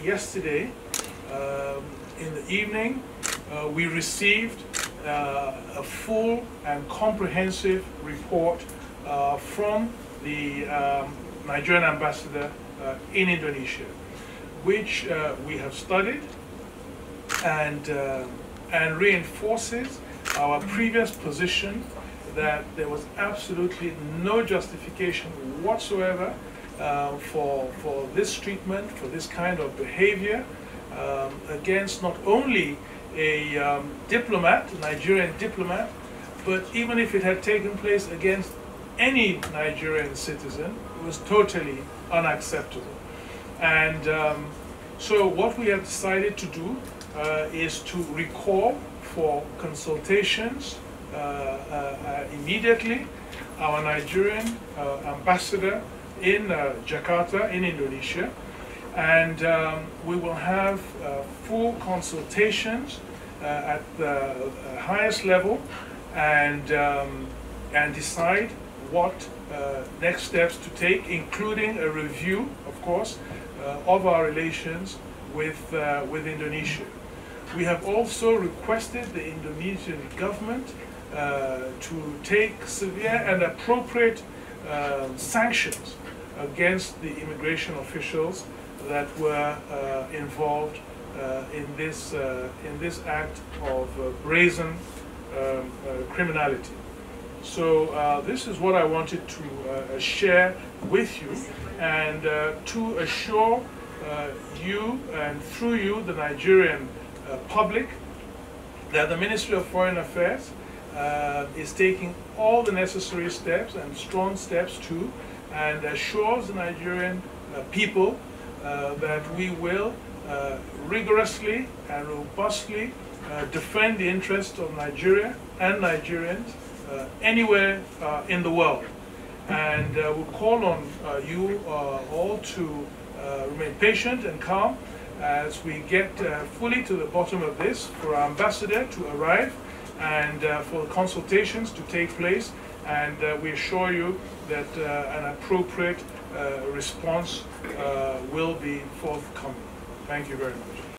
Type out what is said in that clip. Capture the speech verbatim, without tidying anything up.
Yesterday, um, in the evening, uh, we received uh, a full and comprehensive report uh, from the um, Nigerian ambassador uh, in Indonesia, which uh, we have studied and, uh, and reinforces our previous position that there was absolutely no justification whatsoever uh, for, for this treatment, for this kind of behavior um, against not only a um, diplomat, a Nigerian diplomat, but even if it had taken place against any Nigerian citizen, it was totally unacceptable. And um, so what we have decided to do uh, is to recall for consultations uh, uh, immediately our Nigerian uh, ambassador in uh, Jakarta, in Indonesia, and um, we will have uh, full consultations uh, at the uh, highest level and, um, and decide what uh, next steps to take, including a review, of course, uh, of our relations with, uh, with Indonesia. We have also requested the Indonesian government uh, to take severe and appropriate uh, sanctions against the immigration officials that were uh, involved uh, in this uh, in this act of uh, brazen um, uh, criminality. So uh, this is what I wanted to uh, share with you, and uh, to assure uh, you and through you the Nigerian uh, public that the Ministry of Foreign Affairs uh, is taking all the necessary steps and strong steps too, and assures the Nigerian uh, people uh, that we will uh, rigorously and robustly uh, defend the interests of Nigeria and Nigerians uh, anywhere uh, in the world. And uh, we call on uh, you uh, all to uh, remain patient and calm as we get uh, fully to the bottom of this, for our ambassador to arrive and uh, for consultations to take place, and uh, we assure you that uh, an appropriate uh, response uh, will be forthcoming. Thank you very much.